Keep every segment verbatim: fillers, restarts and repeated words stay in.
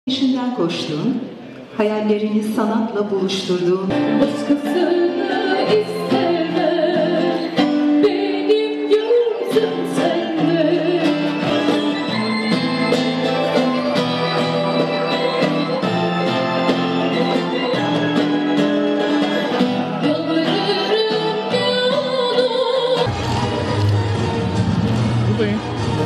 Peşinden koştuğun, hayallerini sanatla buluşturduğun, başkasını isteme, benim gözüm sende. Yalvarırım yolum. Buradayım.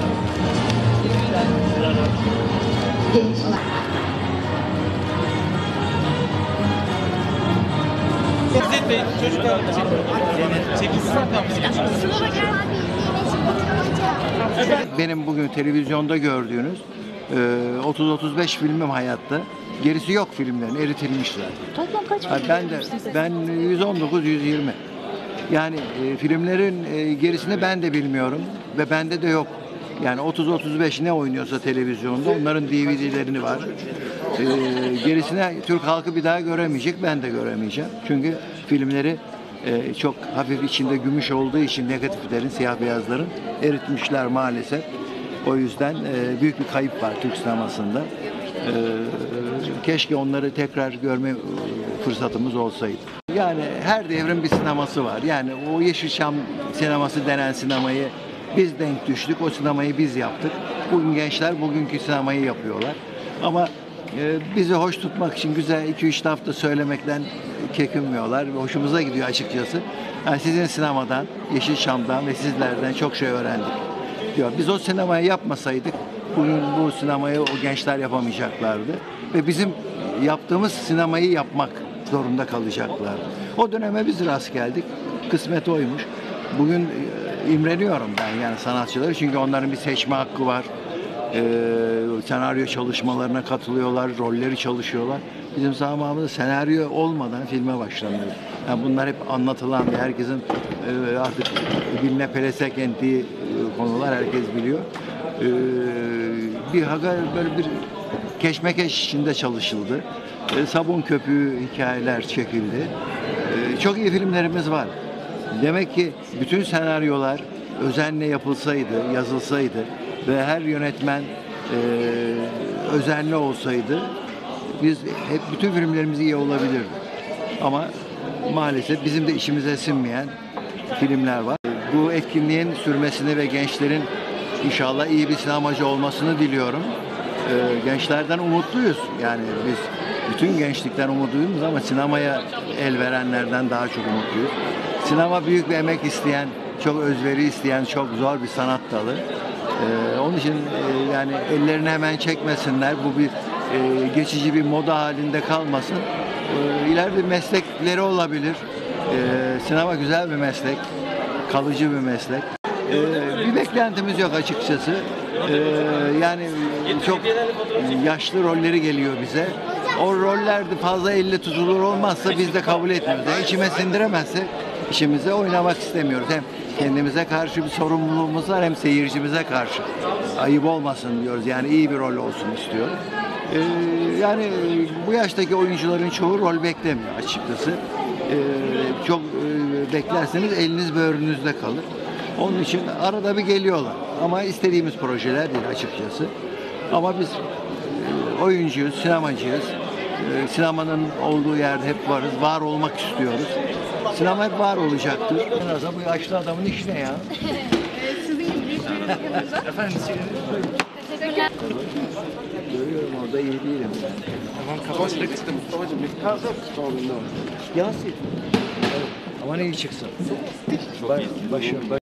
İzzet Bey, çocuklar Benim bugün televizyonda gördüğünüz otuz otuz beş filmim hayatta. Gerisi yok filmlerin, eritilmişler. Toplam kaç film Ben de ben yüz on dokuz yüz yirmi. Yani e, filmlerin e, gerisini ben de bilmiyorum ve bende de yok. Yani otuz otuz beş ne oynuyorsa televizyonda onların D V D'lerini var. E, gerisine Türk halkı bir daha göremeyecek, ben de göremeyeceğim. Çünkü filmleri e, çok hafif içinde gümüş olduğu için negatiflerin, siyah beyazların eritmişler maalesef. O yüzden e, büyük bir kayıp var Türk sinemasında. E, keşke onları tekrar görme fırsatımız olsaydı. Yani her devrin bir sineması var. Yani o Yeşilçam sineması denen sinemayı biz denk düştük. O sinemayı biz yaptık. Bugün gençler bugünkü sinemayı yapıyorlar. Ama e, bizi hoş tutmak için güzel iki üç hafta söylemekten kekinmiyorlar. Hoşumuza gidiyor açıkçası. Yani sizin sinemadan, Yeşilçam'dan ve sizlerden çok şey öğrendik diyor. Biz o sinemayı yapmasaydık bugün bu sinemayı o gençler yapamayacaklardı. Ve bizim yaptığımız sinemayı yapmak zorunda kalacaklardı. O döneme biz rast geldik. Kısmet oymuş. Bugün e, imreniyorum ben yani sanatçıları. Çünkü onların bir seçme hakkı var. E, senaryo çalışmalarına katılıyorlar. Rolleri çalışıyorlar. Bizim zamanımızda senaryo olmadan filme başlanıyor. Yani bunlar hep anlatılan ve herkesin e, artık diline pelesek ettiği e, konular herkes biliyor. E, bir haga böyle bir keşmekeş içinde çalışıldı. E, sabun köpüğü hikayeler çekildi. E, çok iyi filmlerimiz var. Demek ki bütün senaryolar özenle yapılsaydı, yazılsaydı ve her yönetmen e, özenli olsaydı biz hep bütün filmlerimiz iyi olabilirdi. Ama maalesef bizim de işimize sinmeyen filmler var. Bu etkinliğin sürmesini ve gençlerin inşallah iyi bir sinemacı olmasını diliyorum. E, gençlerden umutluyuz. Yani biz bütün gençlikten umutluyuz ama sinemaya el verenlerden daha çok umutluyuz. Sinema büyük bir emek isteyen, çok özveri isteyen, çok zor bir sanat dalı. Ee, onun için e, yani ellerini hemen çekmesinler. Bu bir e, geçici bir moda halinde kalmasın. E, ileride meslekleri olabilir. E, sinema güzel bir meslek, kalıcı bir meslek. E, bir beklentimiz yok açıkçası. E, yani çok yaşlı rolleri geliyor bize. O rollerde fazla elle tutulur olmazsa biz de kabul etmiyoruz. Yani içime sindiremezse işimize oynamak istemiyoruz. Hem kendimize karşı bir sorumluluğumuz var hem seyircimize karşı. Ayıp olmasın diyoruz. Yani iyi bir rol olsun istiyoruz. Ee, yani bu yaştaki oyuncuların çoğu rol beklemiyor açıkçası. Ee, çok e, beklerseniz eliniz böğrünüzde kalır. Onun için arada bir geliyorlar. Ama istediğimiz projeler değil açıkçası. Ama biz e, oyuncuyuz, sinemacıyız. E, sinemanın olduğu yerde hep varız. Var olmak istiyoruz. Sinema hep var olacaktır. En azından bu yaşlı adamın işi ne ya? Sizin gibi büyük bir yanınıza. Efendim, Teşekkürler. Görüyorum orada iyi değilim. tamam kapattık. Mustafa'cığım bir kaldı sorunlu. Yansın. Ama ne iyi çıksın. Baş, başı, baş.